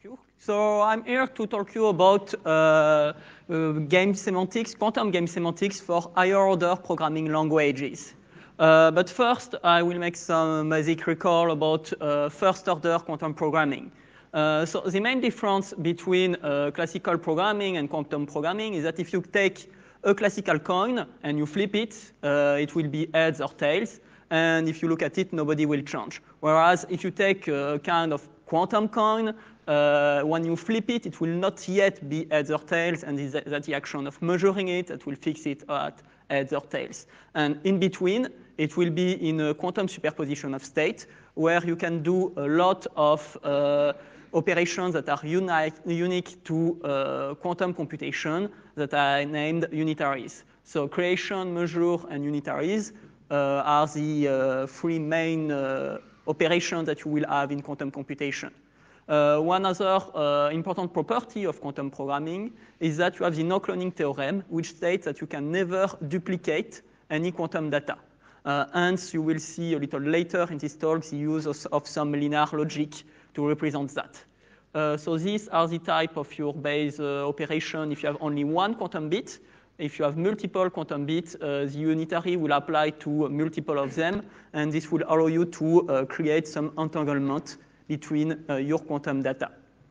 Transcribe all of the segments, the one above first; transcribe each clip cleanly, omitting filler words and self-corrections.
you. So I'm here to talk to you about game semantics, quantum game semantics for higher order programming languages. But first, I will make some basic recall about first order quantum programming. So the main difference between classical programming and quantum programming is that if you take a classical coin and you flip it, it will be heads or tails. And if you look at it, nobody will change. Whereas if you take a kind of quantum coin, when you flip it, it will not yet be heads or tails, and that's the action of measuring it that will fix it at heads or tails. And in between, it will be in a quantum superposition of state, where you can do a lot of operations that are unique to quantum computation that are named unitaries. So creation, measure, and unitaries are the three main operations that you will have in quantum computation. One other important property of quantum programming is that you have the no-cloning theorem, which states that you can never duplicate any quantum data. Hence, you will see a little later in this talk the use of some linear logic to represent that. So these are the type of your base operation if you have only one quantum bit. If you have multiple quantum bits, the unitary will apply to multiple of them, and this will allow you to create some entanglement between your quantum data.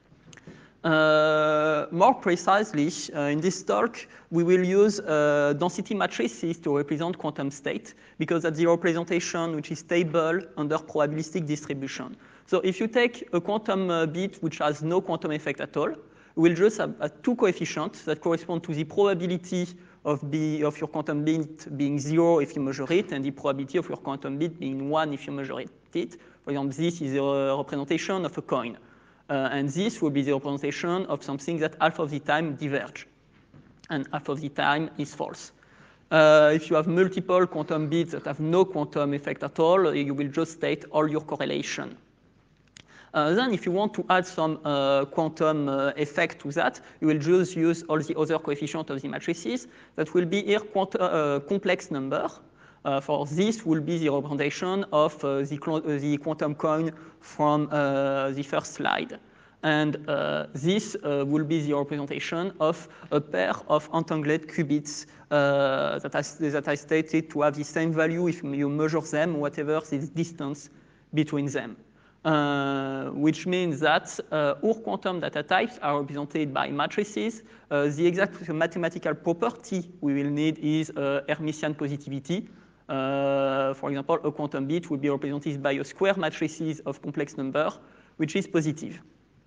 More precisely, in this talk, we will use density matrices to represent quantum state, because that's the representation which is stable under probabilistic distribution. So if you take a quantum bit which has no quantum effect at all, we'll just have two coefficients that correspond to the probability of your quantum bit being 0 if you measure it, and the probability of your quantum bit being 1 if you measure it. For example, this is a representation of a coin. And this will be the representation of something that half of the time diverge, and half of the time is false. If you have multiple quantum bits that have no quantum effect at all, you will just state all your correlation. Then if you want to add some quantum effect to that, you will just use all the other coefficients of the matrices. That will be here complex number. For this will be the representation of the quantum coin from the first slide. And this will be the representation of a pair of entangled qubits that I stated to have the same value if you measure them, whatever the distance between them. Which means that all quantum data types are represented by matrices. The exact mathematical property we will need is Hermitian positivity. For example, a quantum bit will be represented by a square matrices of complex number, which is positive.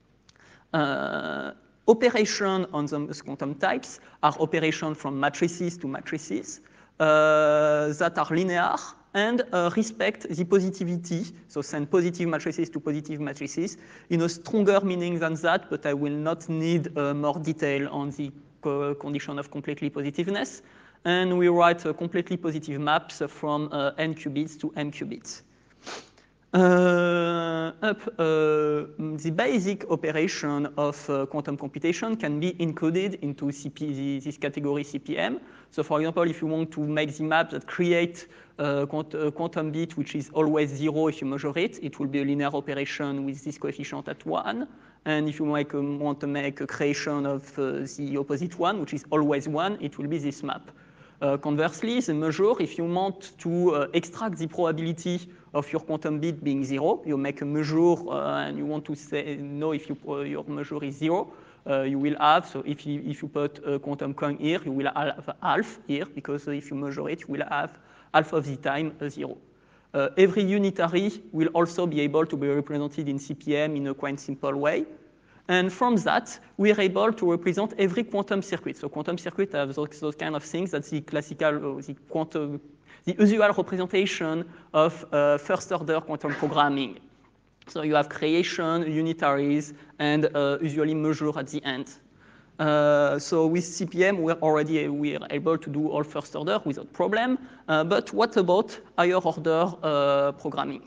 Operation on those quantum types are operations from matrices to matrices that are linear and respect the positivity, so send positive matrices to positive matrices in a stronger meaning than that, but I will not need more detail on the condition of completely positiveness. And we write completely positive maps from n qubits to m qubits. The basic operation of quantum computation can be included into this category CPM. So for example, if you want to make the map that create a quantum bit which is always 0 if you measure it, it will be a linear operation with this coefficient at 1. And if you want to make a creation of the opposite one, which is always 1, it will be this map. Conversely, the measure, if you want to extract the probability of your quantum bit being 0, you make a measure and you want to know if your measure is 0, you will have, so if you put a quantum coin here, you will have half here, because if you measure it, you will have half of the time 0. Every unitary will also be able to be represented in CPM in a quite simple way. And from that, we are able to represent every quantum circuit. So quantum circuit have those kind of things. That's the classical, the usual representation of first-order quantum programming. So you have creation, unitaries, and usually measure at the end. So with CPM, we are able to do all first order without problem. But what about higher order programming?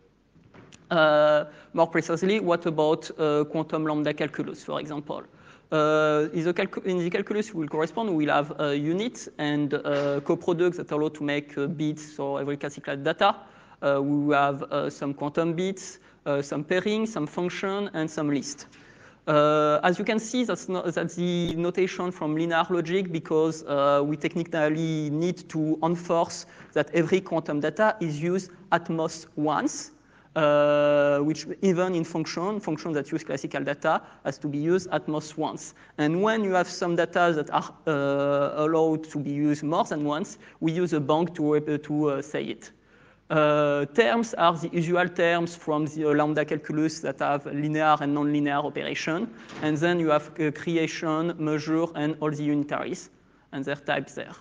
More precisely, what about quantum lambda calculus, for example? In the calculus will correspond, we'll have units and coproducts that allow to make bits, so every classical data. We will have some quantum bits, some pairing, some function, and some list. As you can see, that's the notation from linear logic because we technically need to enforce that every quantum data is used at most once, which even in functions that use classical data has to be used at most once. And when you have some data that are allowed to be used more than once, we use a bank to say it. Terms are the usual terms from the lambda calculus that have linear and nonlinear operation. And then you have creation, measure, and all the unitaries, and their types there.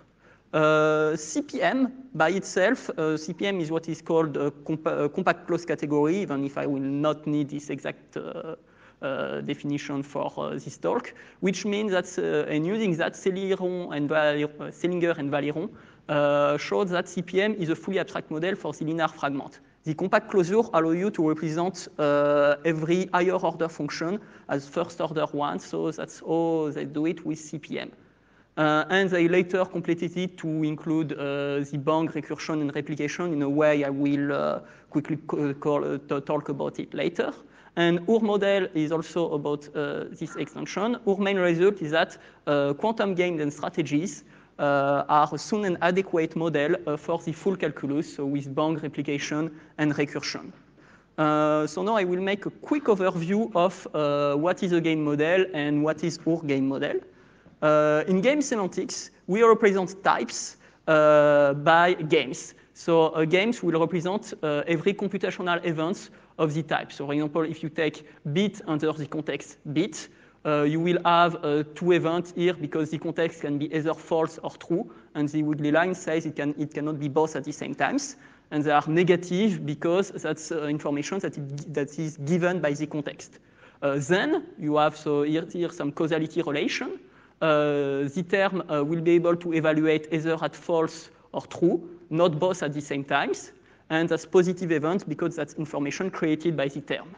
CPM by itself, CPM is what is called a compact closed category, even if I will not need this exact definition for this talk, which means that, and using that, Selinger and Walleyron showed that CPM is a fully abstract model for the linear fragment. The compact closure allows you to represent every higher order function as first order one, so that's how they do it with CPM. And they later completed it to include the bank recursion and replication in a way I will quickly talk about it later. And our model is also about this extension. Our main result is that quantum games and strategies are soon an adequate model for the full calculus, so with bank replication and recursion. So now I will make a quick overview of what is a game model and what is our game model. In game semantics, we represent types by games. So games will represent every computational event of the type. So for example, if you take bit under the context bit, you will have two events here because the context can be either false or true, and the wiggly line says it cannot be both at the same times. And they are negative because that's information that is given by the context. Then you have here some causality relation. The term will be able to evaluate either at false or true, not both at the same times. And that's positive event because that's information created by the term.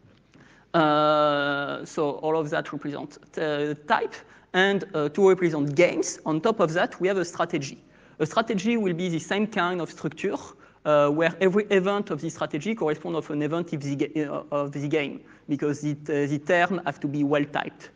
So all of that represents type. And to represent games, on top of that, we have a strategy. A strategy will be the same kind of structure where every event of the strategy corresponds to an event of the game because the term have to be well typed.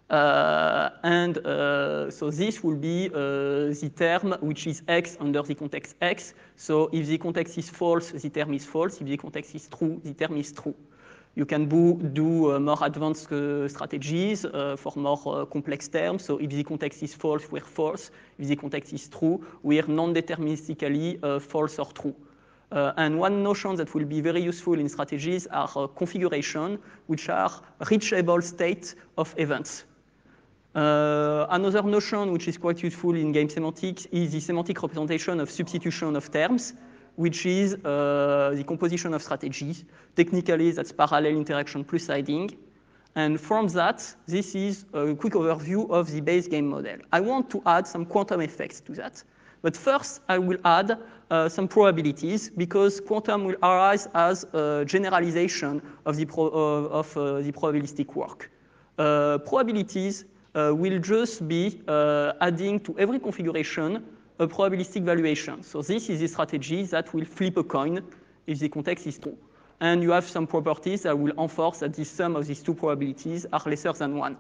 So this will be the term which is x under the context x. So if the context is false, the term is false. If the context is true, the term is true. You can do more advanced strategies for more complex terms. So if the context is false, we're false. If the context is true, we're non-deterministically false or true. And one notion that will be very useful in strategies are configuration, which are reachable state of events. Another notion which is quite useful in game semantics is the semantic representation of substitution of terms, which is the composition of strategies. Technically, that's parallel interaction plus siding. And from that, this is a quick overview of the base game model. I want to add some quantum effects to that. But first, I will add some probabilities because quantum will arise as a generalization of the probabilistic work. Probabilities will just be adding to every configuration a probabilistic valuation. So this is a strategy that will flip a coin if the context is true. And you have some properties that will enforce that the sum of these two probabilities are lesser than 1.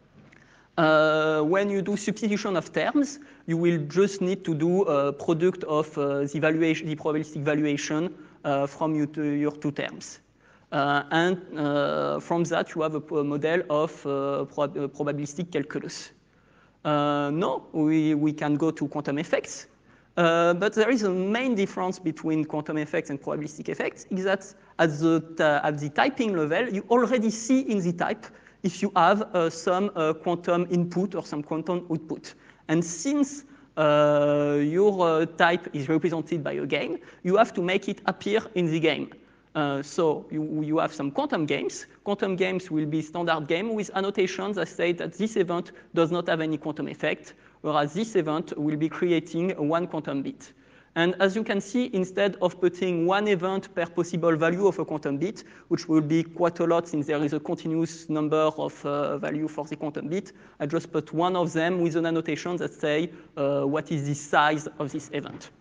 When you do substitution of terms, you will just need to do a product of the probabilistic valuation from your two terms. From that, you have a model of probabilistic calculus. Now, we can go to quantum effects. But there is a main difference between quantum effects and probabilistic effects, is that at the typing level, you already see in the type if you have some quantum input or some quantum output. And since your type is represented by a game, you have to make it appear in the game. So you have some quantum games. Quantum games will be standard game with annotations that say that this event does not have any quantum effect, whereas this event will be creating one quantum bit. And as you can see, instead of putting one event per possible value of a quantum bit, which will be quite a lot since there is a continuous number of value for the quantum bit, I just put one of them with an annotation that say what is the size of this event.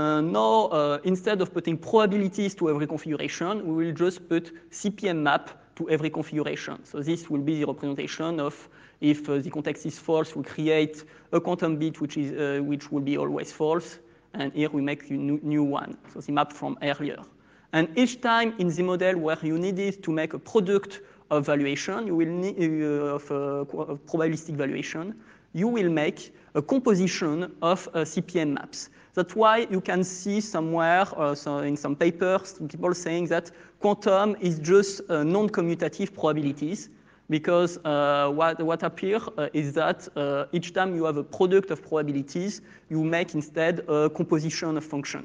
Now, instead of putting probabilities to every configuration, we will just put CPM map to every configuration. So this will be the representation of if the context is false, we create a quantum bit which will be always false, and here we make a new one, so the map from earlier. And each time in the model where you needed to make a product of valuation, you will need of probabilistic valuation, you will make a composition of CPM maps. That's why you can see somewhere in some papers people saying that quantum is just non-commutative probabilities, because what appears is that each time you have a product of probabilities, you make instead a composition of function.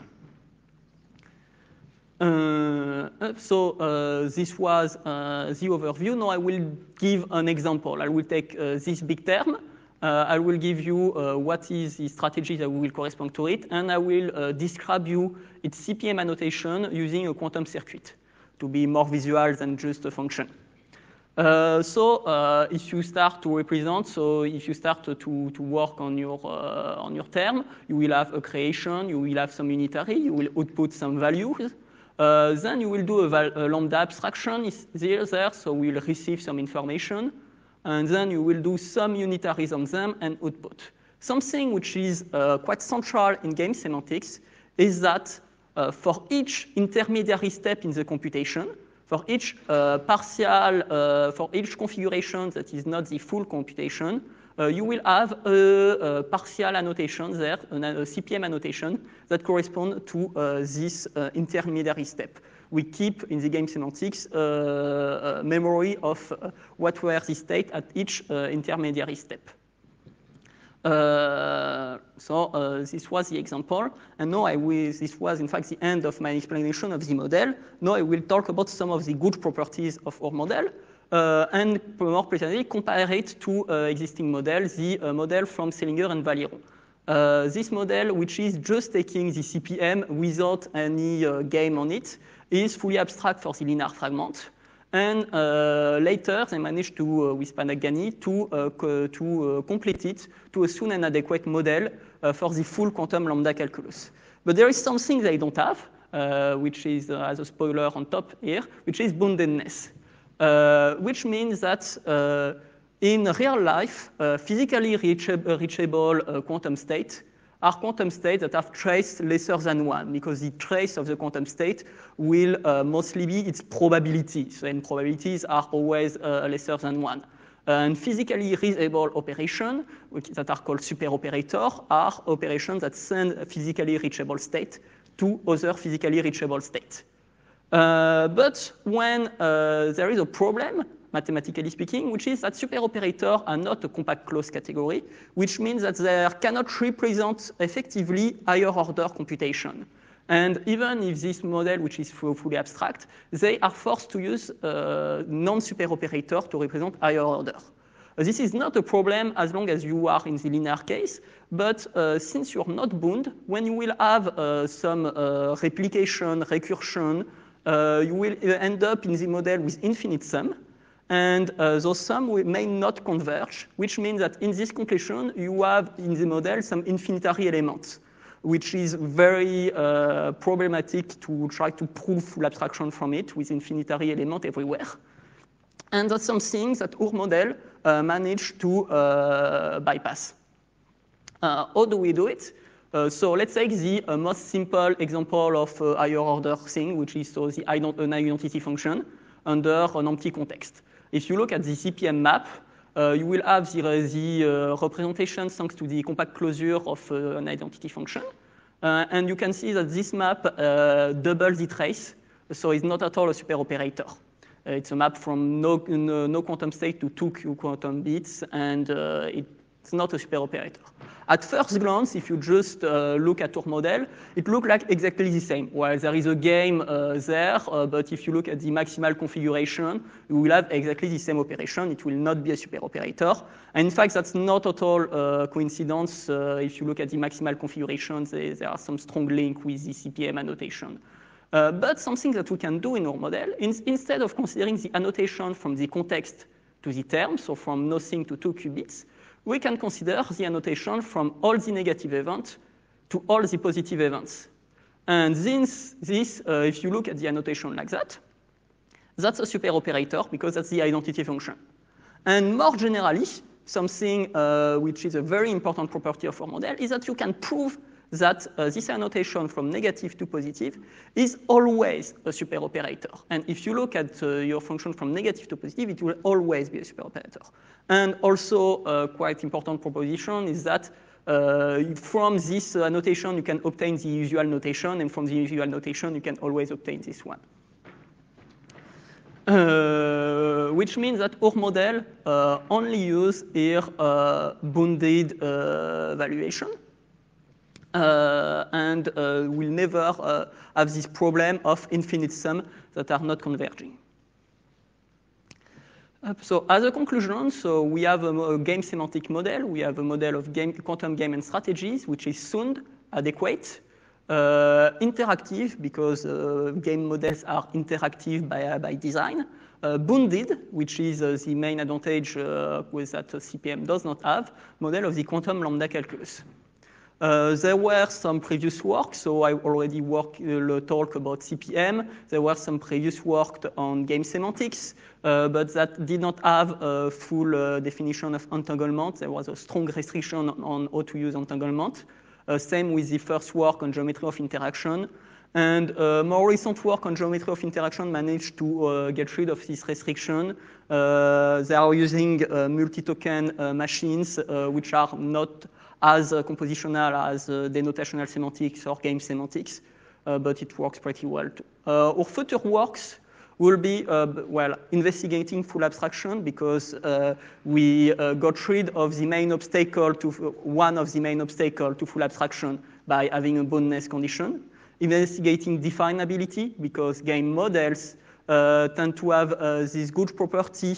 This was the overview. Now I will give an example. I will take this big term. I will give you what is the strategy that will correspond to it, and I will describe you its CPM annotation using a quantum circuit to be more visual than just a function. If you start to represent, so if you start to work on your term, you will have a creation, you will have some unitary, you will output some values. Then you will do a lambda abstraction there, so we'll receive some information, and then you will do some unitaries on them and output. Something which is quite central in game semantics is that for each intermediary step in the computation, for each for each configuration that is not the full computation, you will have a partial annotation there, a CPM annotation that corresponds to this intermediary step. We keep in the game semantics memory of what were the state at each intermediary step. This was the example, and now this was in fact the end of my explanation of the model. Now I will talk about some of the good properties of our model, and more precisely compare it to existing models, the model from Selinger and Valero. This model, which is just taking the CPM without any game on it, is fully abstract for the linear fragment. And later, they managed to, with Panaghani, to complete it to a soon and adequate model for the full quantum lambda calculus. But there is something they don't have, which is, as a spoiler on top here, which is boundedness, which means that in real life, physically reachable quantum state are quantum states that have trace lesser than 1, because the trace of the quantum state will mostly be its probability. So, and probabilities are always lesser than 1. And physically reachable operations, that are called superoperators, are operations that send a physically reachable state to other physically reachable states. But when there is a problem, mathematically speaking, which is that superoperators are not a compact closed category, which means that they cannot represent effectively higher order computation. And even if this model, which is fully abstract, they are forced to use non-superoperators to represent higher order. This is not a problem as long as you are in the linear case, but since you're not bound, when you will have some replication, recursion, you will end up in the model with infinite sum. And those sums may not converge, which means that in this completion, you have in the model some infinitary elements, which is very problematic to try to prove full abstraction from it with infinitary element everywhere. And that's something that our model managed to bypass. How do we do it? So let's take the most simple example of higher order thing, which is so the identity function under an empty context. If you look at the CPM map, you will have the representation thanks to the compact closure of an identity function. And you can see that this map doubles the trace, so it's not at all a superoperator. It's a map from no quantum state to 2 quantum bits, and it's not a superoperator. At first glance, if you just look at our model, it looks like exactly the same. Well, there is a game there, but if you look at the maximal configuration, you will have exactly the same operation. It will not be a superoperator. And in fact, that's not at all coincidence. If you look at the maximal configurations, there are some strong link with the CPM annotation. But something that we can do in our model, instead of considering the annotation from the context to the term, so from nothing to 2 qubits, we can consider the annotation from all the negative events to all the positive events. And since this, if you look at the annotation like that, That's a super operator because that's the identity function. And more generally, something which is a very important property of our model is that you can prove that this annotation from negative to positive is always a super operator. And if you look at your function from negative to positive, it will always be a super operator. And also a quite important proposition is that from this annotation, you can obtain the usual notation, and from the usual notation, you can always obtain this one. Which means that our model only use here bounded valuation. And will never have this problem of infinite sum that are not converging. So as a conclusion, so we have a game semantic model. We have a model of quantum game and strategies, which is sound, adequate, interactive, because game models are interactive by design, bounded, which is the main advantage with that CPM does not have, model of the quantum lambda calculus. There were some previous work, so I already talked about CPM. There were some previous work on game semantics, but that did not have a full definition of entanglement. There was a strong restriction on how to use entanglement. Same with the first work on geometry of interaction. And more recent work on geometry of interaction managed to get rid of this restriction. They are using multi-token machines, which are not as compositional as denotational semantics or game semantics, but it works pretty well too. Our future works will be investigating full abstraction, because we got rid of the main obstacle to one of the main obstacles to full abstraction by having a boundedness condition. Investigating definability, because game models tend to have this good property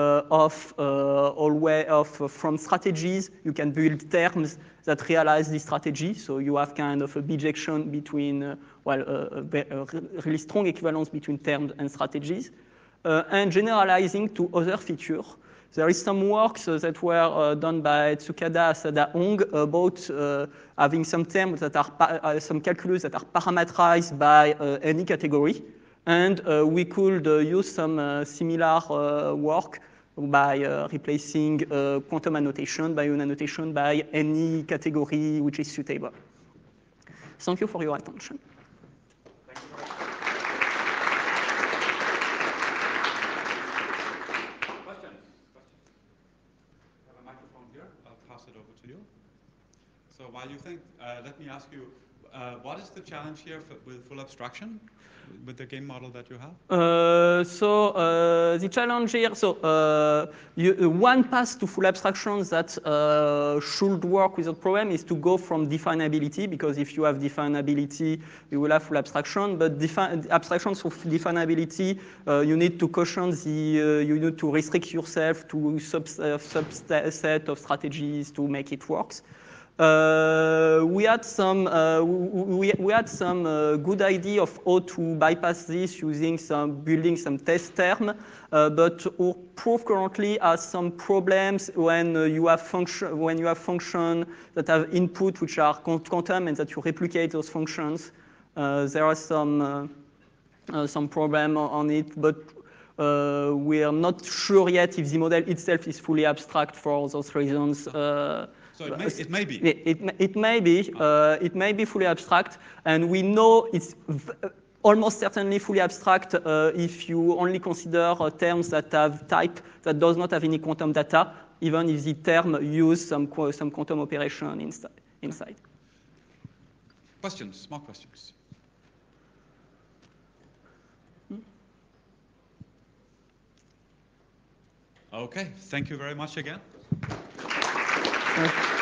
from strategies. You can build terms that realize this strategy. So you have kind of a bijection between, a really strong equivalence between terms and strategies. And generalizing to other features. There is some works that were done by Tsukada, Asada, Hong about having some terms that are, some calculus that are parameterized by any category. And we could use some similar work by replacing quantum annotation by an annotation by any category which is suitable. Thank you for your attention. Questions? I have a microphone here. I'll pass it over to you. So while you think, let me ask you, what is the challenge here with full abstraction, with the game model that you have? The challenge here, one path to full abstraction that should work without problem is to go from definability, because if you have definability, you will have full abstraction. But abstractions of definability, you need to caution you need to restrict yourself to subset of strategies to make it work. We had some good idea of how to bypass this using building some test term, but our proof currently has some problems when you have function that have input which are quantum and that you replicate those functions. There are some problem on it, but we are not sure yet if the model itself is fully abstract for those reasons. So it may be. It may be fully abstract, and we know it's almost certainly fully abstract if you only consider terms that have type that does not have any quantum data, even if the term use some quantum operation inside. Questions? More questions? Okay, thank you very much again.